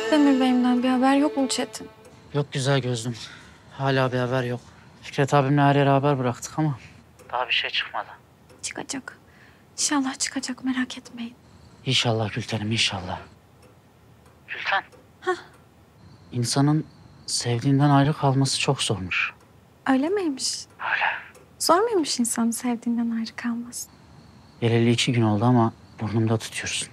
Demir Bey'imden bir haber yok mu Çetin? Yok güzel gözlüm. Hala bir haber yok. Fikret abimle her yere haber bıraktık ama daha bir şey çıkmadı. Çıkacak. İnşallah çıkacak, merak etmeyin. İnşallah Gülten'im, inşallah. Gülten. Hah. İnsanın sevdiğinden ayrı kalması çok zormuş. Öyle miymiş? Öyle. Zor muymuş insanın sevdiğinden ayrı kalması? Geleli 2 gün oldu ama burnumda tutuyorsun.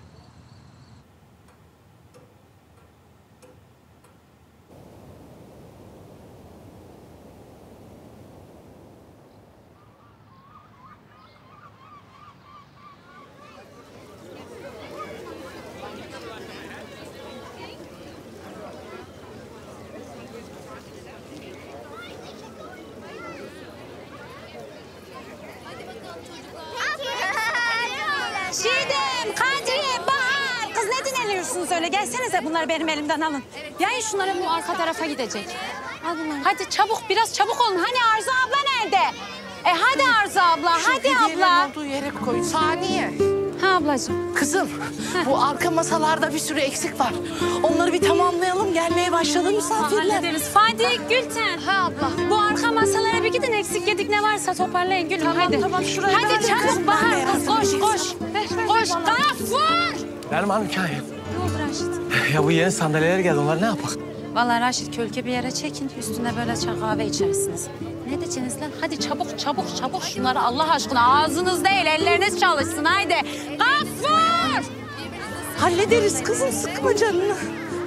Çiğdem, Kadriye, Bahar. Kız ne dinleniyorsunuz öyle? Gelsenize bunları benim elimden alın. Yayın şunları bu arka tarafa gidecek. Al bunları. Hadi çabuk, biraz çabuk olun. Hani Arzu abla nerede? Hadi Arzu abla, hadi abla. Olduğu yere koy. Saniye. Ha ablacığım. Kızım, bu arka masalarda bir sürü eksik var. Onları bir tamamlayalım. Gelmeye başladı misafirler. Hallederiz. Fatih, Gülten. Ha abla. Bu arka masalara bir gidin. Eksik yedik ne varsa toparlayın Gülüm. Hadi. Tamam, şuraya ver Hadi de çabuk kızım, Bahar. ben Kız koş, koş. Koş, Gafur. Benim hanım hikaye. Ne oldu Raşit? Ya bu yeni sandalyeler geldi. Onlar ne yapak? Vallahi Raşit kölge bir yere çekin. Üstüne böyle çay kahve içersiniz. Ne diyeceksiniz lan? Hadi çabuk çabuk çabuk şunları Allah aşkına. Ağzınız değil elleriniz çalışsın haydi. Gafur! Hallederiz kızım, sıkma canını.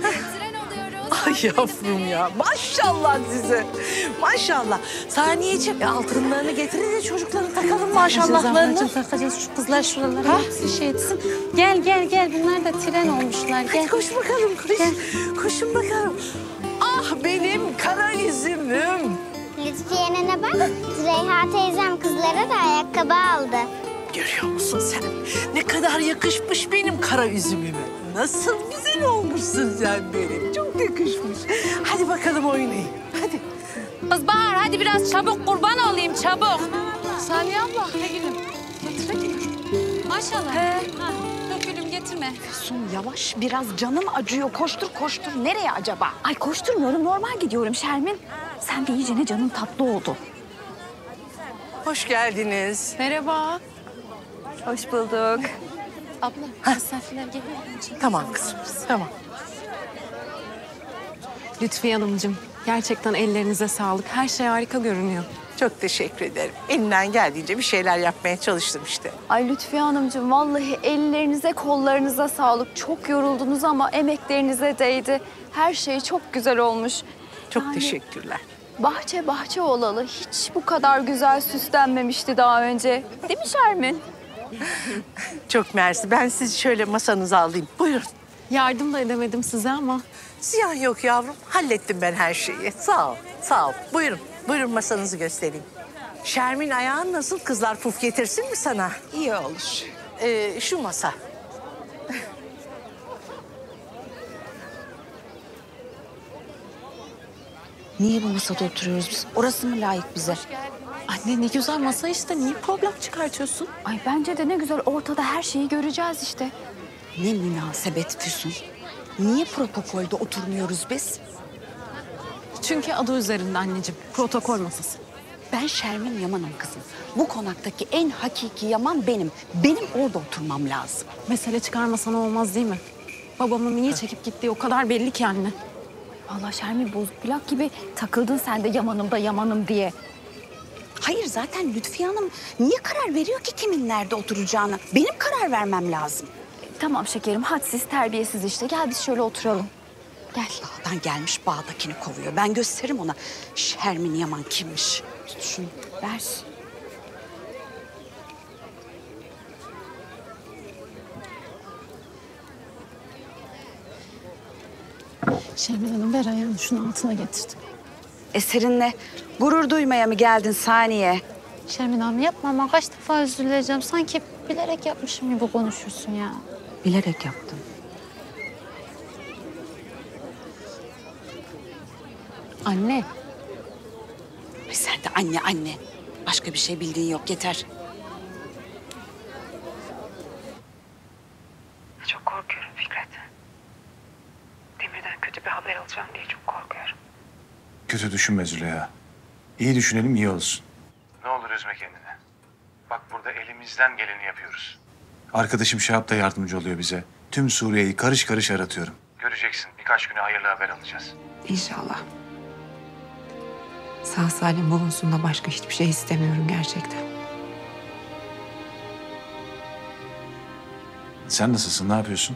Ay yavrum ya, maşallah size. Maşallah. Saniyeciğim, altınlarını getirin de çocukların takalım maşallahlarını. Takacağız şu kızlar şuralara. Bir şey etsin. Gel gel gel. Bunlar da tren olmuşlar. Gel. Hadi koş bakalım, koş. Koşun bakalım. Ah benim kara üzümüm. Lütfiye nene bak, Züleyha teyzem kızlara da ayakkabı aldı. Görüyor musun sen? Ne kadar yakışmış benim kara üzümüme. Nasıl güzel olmuşsun sen benim. Çok yakışmış. Hadi bakalım oynayın. Hadi. Kız Bahar hadi biraz çabuk kurban olayım çabuk. Saniye abla. Ne gülüm? Getir. Maşallah. Ha, yok gülüm getirme. Füsun yavaş biraz canım acıyor. Koştur koştur. Nereye acaba? Ay koşturmuyorum normal gidiyorum Şermin. Sen de iyice ne canın tatlı oldu. Hoş geldiniz. Merhaba. Hoş bulduk. Abla misafirler geliyor. Tamam kızım, tamam. Lütfiye Hanımcığım, gerçekten ellerinize sağlık. Her şey harika görünüyor. Çok teşekkür ederim. Elimden geldiğince bir şeyler yapmaya çalıştım işte. Ay Lütfiye Hanımcığım vallahi ellerinize kollarınıza sağlık. Çok yoruldunuz ama emeklerinize değdi. Her şey çok güzel olmuş. Çok teşekkürler. Bahçe bahçe olalı hiç bu kadar güzel süslenmemişti daha önce. Değil mi Şermin? Çok mersi. Ben sizi şöyle masanıza alayım. Buyurun. Yardım da edemedim size ama Ziyan yok yavrum. Hallettim ben her şeyi. Sağ ol, sağ ol. Buyurun, buyurun masanızı göstereyim. Şermin ayağın nasıl? Kızlar puf getirsin mi sana? İyi olur. Şu masa. Niye bu masada oturuyoruz biz? Orası mı layık bize? anne ne güzel masa işte. Niye problem çıkartıyorsun? Ay bence de ne güzel ortada her şeyi göreceğiz işte. Ne münasebet Füsun. Niye protokolde oturmuyoruz biz? Çünkü adı üzerinde anneciğim. Protokol masası. Ben Şermin Yaman'ım kızım. Bu konaktaki en hakiki Yaman benim. Benim orada oturmam lazım. Mesele çıkarmasan olmaz değil mi? Babamın niye çekip gittiği o kadar belli ki anne. Vallahi Şermin bozuk plak gibi takıldın sen de yamanım da yamanım diye. Hayır zaten Lütfiye Hanım niye karar veriyor ki kimin nerede oturacağını? Benim karar vermem lazım. Tamam şekerim hadsiz terbiyesiz işte. Gel biz şöyle oturalım. Gel. Dağdan gelmiş bağdakini kovuyor. Ben gösteririm ona Şermin Yaman kimmiş. Tut şunu. Ver. Şermin Hanım ver ayağını şunun altına getirdim. Eserinle gurur duymaya mı geldin Saniye? Şermin Hanım yapma ama kaç defa özür dileyeceğim. Sanki bilerek yapmışım gibi konuşuyorsun ya. Bilerek yaptım. Anne. Ay sen de anne anne. Başka bir şey bildiğin yok yeter. Çok korkuyorum Fikret. Demirden kötü bir haber alacağım diye çok korkuyorum. Kötü düşünme Züleyha. İyi düşünelim, iyi olsun. Ne olur üzme kendini. Bak burada elimizden geleni yapıyoruz. Arkadaşım Şahap da yardımcı oluyor bize. Tüm Suriye'yi karış karış aratıyorum. Göreceksin, birkaç güne hayırlı haber alacağız. İnşallah. Sağ salim bulunsun da başka hiçbir şey istemiyorum gerçekten. Sen nasılsın, ne yapıyorsun?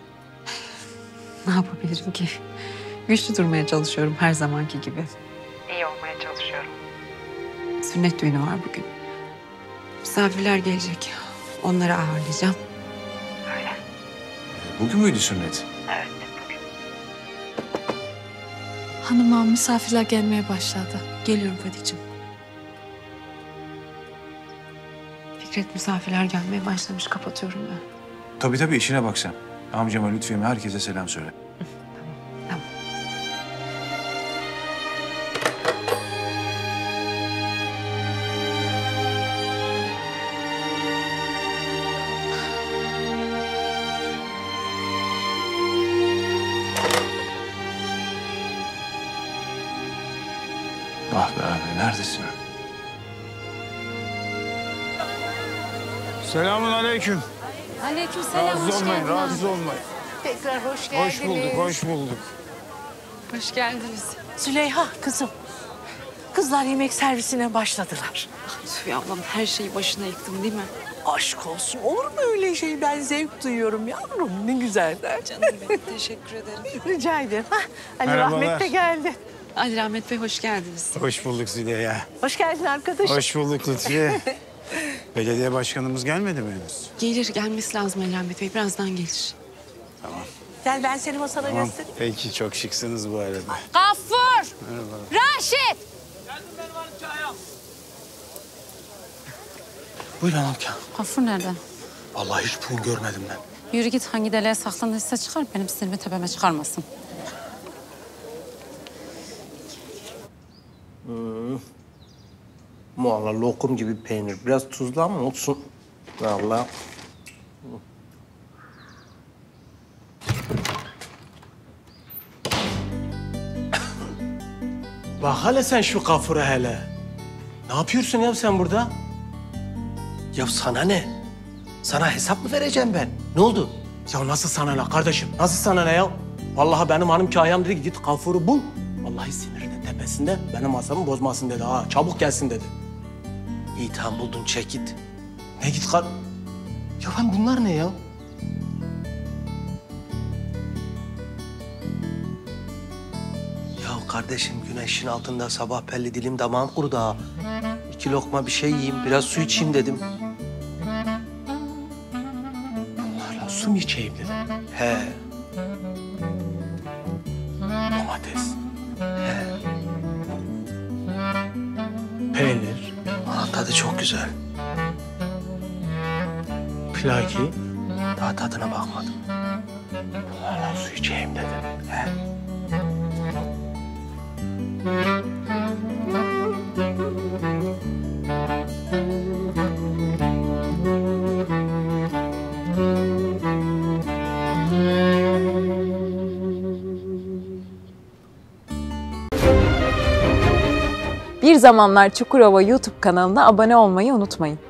Ne yapabilirim ki? Güçlü durmaya çalışıyorum her zamanki gibi. İyi olmaya çalışıyorum. Sünnet düğünü var bugün. Misafirler gelecek. Onları ağırlayacağım. Öyle. Bugün müydü sünnet? Evet, bugün. Hanıma misafirler gelmeye başladı. Geliyorum Fadik'ciğim. Fikret misafirler gelmeye başlamış. Kapatıyorum ben. Tabii işine bak sen. Amcama, Lütfiye'me herkese selam söyle. Tamam. Ah be abi, neredesin? Selamun aleyküm. Aleykümselam. Rahatsız olmayın, rahatsız olmayın. Tekrar hoş geldiniz. Hoş bulduk, hoş bulduk. Hoş geldiniz. Züleyha kızım. Kızlar yemek servisine başladılar. Tüy ablam her şeyi başına yıktım değil mi? Aşk olsun. Olur mu öyle şey? Ben zevk duyuyorum yavrum. Ne güzel. Canım benim teşekkür ederim. Rica ederim. Hah, Ali Merhabalar. Rahmet de geldi. Ali Rahmet Bey hoş geldiniz. Hoş bulduk Züleyha. Hoş geldin arkadaşım. Hoş bulduk Lütfiye. Belediye başkanımız gelmedi mi henüz? Gelir gelmesi lazım Ali Rahmet Bey. Birazdan gelir. Tamam. Gel ben seni masana Tamam. göstereyim. Peki, çok şıksınız bu arada. Gaffur! Merhaba. Raşit! Buyurun amca. Gafur nerede? Vallahi hiç bugün görmedim ben. Yürü git hangi deliğe saklandıysa çıkar. Benim sinirimi tepeme çıkarmasın. Vallahi lokum gibi peynir. Biraz tuzlu ama olsun. Vallahi. Bak hele sen şu Gafur'a hele. Ne yapıyorsun ya sen burada? Ya sana ne? Sana hesap mı vereceğim ben? Ne oldu? Ya nasıl sana ne kardeşim? Nasıl sana ne ya? Vallahi benim hanım Kahyam dedi ki git Gafur'u bul. Vallahi sinirinin tepesinde benim asabımı bozmasın dedi ha. Çabuk gelsin dedi. İyi tamam buldun çek git. Ne git kar... Ya ben bunlar ne ya? Ya kardeşim güneşin altında sabah belli dilim damağım kurudu ha. 2 lokma bir şey yiyeyim, biraz su içeyim dedim. Allah su mu içeyim dedim. He. Domates. He. Peynir. Aa, tadı çok güzel. Plaki. Daha tadına bakmadım. Allah su içeyim dedim. He. Bir Zamanlar Çukurova YouTube kanalına abone olmayı unutmayın.